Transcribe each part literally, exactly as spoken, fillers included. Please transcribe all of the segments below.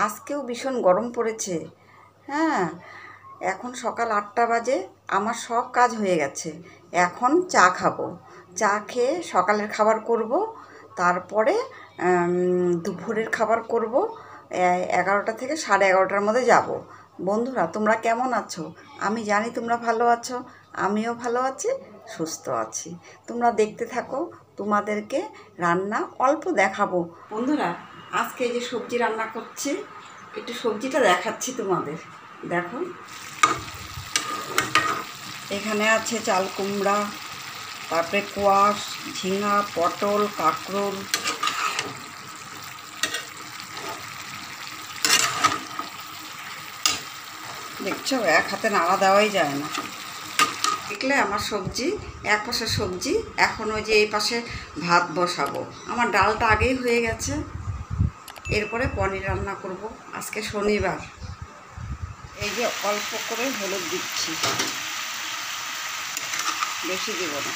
আজকেও ভীষণ গরম পড়েছে। হ্যাঁ, এখন সকাল আটটা বাজে, আমার সব কাজ হয়ে গেছে। এখন চা খাবো, চা খেয়ে সকালের খাবার করব, তারপরে দুপুরের খাবার করব। এগারোটা থেকে সাড়ে এগারোটার মধ্যে যাব। বন্ধুরা, তোমরা কেমন আছো? আমি জানি তোমরা ভালো আছো, আমিও ভালো আছি, সুস্থ আছি। তোমরা দেখতে থাকো, তোমাদেরকে রান্না অল্প দেখাবো। বন্ধুরা, আজকে এই যে সবজি রান্না করছি, একটু সবজিটা দেখাচ্ছি তোমাদের। দেখো, এখানে আছে চাল কুমড়া, তারপরে কোয়াশ, ঝিঙা, পটল, কাঁকরোল, দেখছো এক হাতে নাড়া দেওয়াই যায় না। দেখলে আমার সবজি, এক পাশে সবজি, এখন ওই যে এই পাশে ভাত বসাবো। আমার ডালটা আগেই হয়ে গেছে। এরপরে পনির রান্না করব। আজকে শনিবার। এই যে অল্প করে হলুদ দিচ্ছি, বেশি দিব না।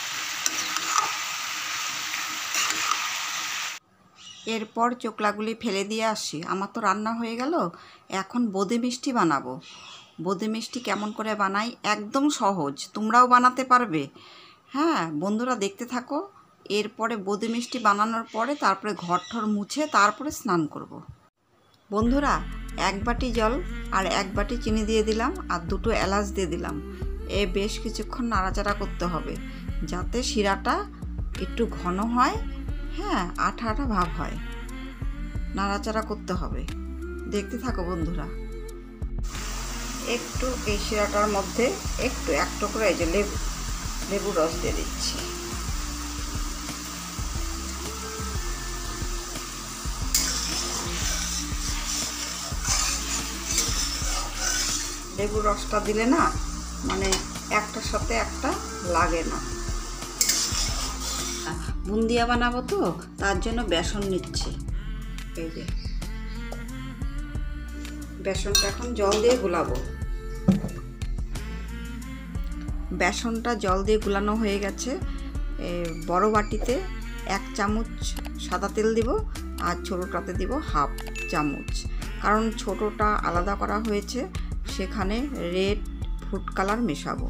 এরপর চোকলাগুলি ফেলে দিয়ে আসি। আমার তো রান্না হয়ে গেল। এখন বোঁদে মিষ্টি বানাবো। বোঁদে মিষ্টি কেমন করে বানাই, একদম সহজ, তোমরাও বানাতে পারবে। হ্যাঁ বন্ধুরা, দেখতে থাকো। এরপরে বোঁদে মিষ্টি বানানোর পরে তারপরে ঘর ঠর মুছে তারপরে স্নান করব। বন্ধুরা, এক বাটি জল আর এক বাটি চিনি দিয়ে দিলাম, আর দুটো এলাচ দিয়ে দিলাম। এ বেশ কিছুক্ষণ নাড়াচাড়া করতে হবে, যাতে শিরাটা একটু ঘন হয়, হ্যাঁ আঠা আঠা ভাব হয়। নাড়াচাড়া করতে হবে, দেখতে থাকো বন্ধুরা। একটু এই শিরাটার মধ্যে একটু একটু করে এই যে লেবু লেবু রস দিয়ে দিচ্ছি। লেবু রসটা দিলে না, মানে একটার সাথে একটা লাগে না। বুন্দিয়া বানাবো তো, তার জন্য বেসন নিচ্ছি। এই যে বেসনটা এখন জল দিয়ে গুলাবো। বেসনটা জল দিয়ে গুলানো হয়ে গেছে। বড় বাটিতে এক চামচ সাদা তেল দিব, আর ছোটোটাতে দিব হাফ চামচ, কারণ ছোটোটা আলাদা করা হয়েছে, সেখানে রেড ফুড কালার মেশাবো।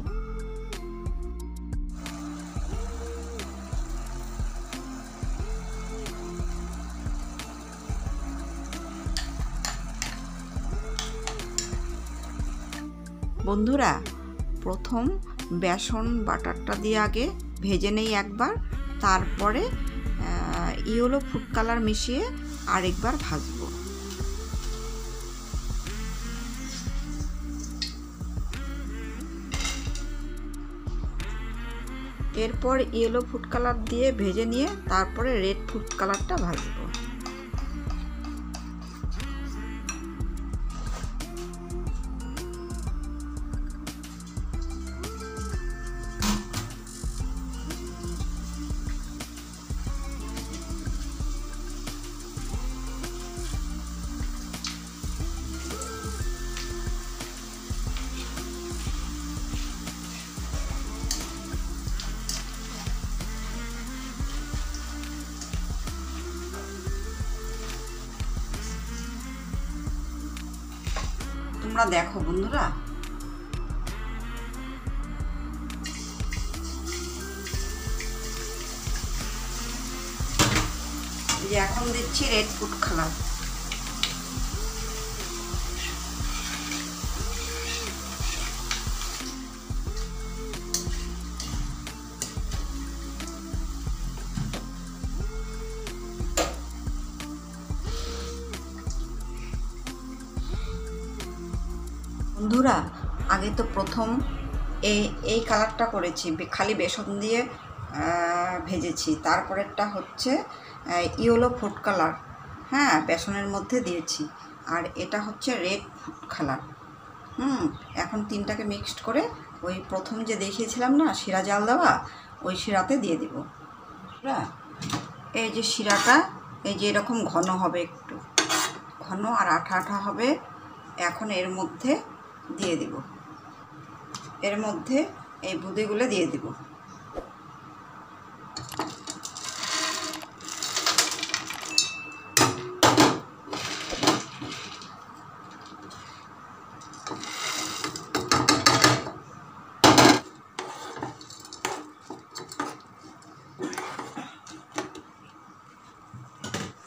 বন্ধুরা, প্রথম বেসন বাটারটা দিয়ে আগে ভেজে নেই একবার, তারপরে ইয়েলো ফুড কালার মিশিয়ে আরেকবার ভাজবো। এরপর ইয়েলো ফুড কালার দিয়ে ভেজে নিয়ে তারপরে রেড ফুড কালারটা ভাজবো। তোমরা দেখো বন্ধুরা, যে এখন দিচ্ছি রেড ফুড কালার। বন্ধুরা, আগে তো প্রথম এই এই কালারটা করেছি, খালি বেসন দিয়ে ভেজেছি। তারপরেরটা হচ্ছে ইয়েলো ফুড কালার, হ্যাঁ বেসনের মধ্যে দিয়েছি। আর এটা হচ্ছে রেড ফুড কালার। হুম এখন তিনটাকে মিক্সড করে ওই প্রথম যে দেখিয়েছিলাম না শিরা জাল দেওয়া, ওই শিরাতে দিয়ে দিব। হ্যাঁ, এই যে শিরাটা এই যে এরকম ঘন হবে, একটু ঘন আর আঠা আঠা হবে। এখন এর মধ্যে দিয়ে দিব, এর মধ্যে এই বুঁদিগুলো দিয়ে দিব।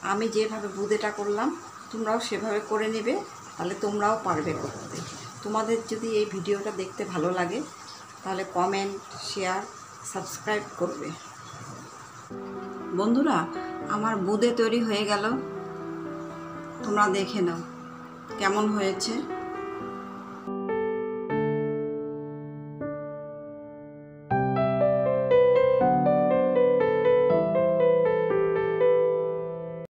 আমি যেভাবে বুঁদেটা করলাম তোমরাও সেভাবে করে নেবে, তাহলে তোমরাও পারবে করতে। তোমাদের যদি এই ভিডিওটা দেখতে ভালো লাগে তাহলে কমেন্ট, শেয়ার, সাবস্ক্রাইব করবে। বন্ধুরা, আমার বুঁদে তৈরি হয়ে গেল, তোমরা দেখে নাও কেমন হয়েছে।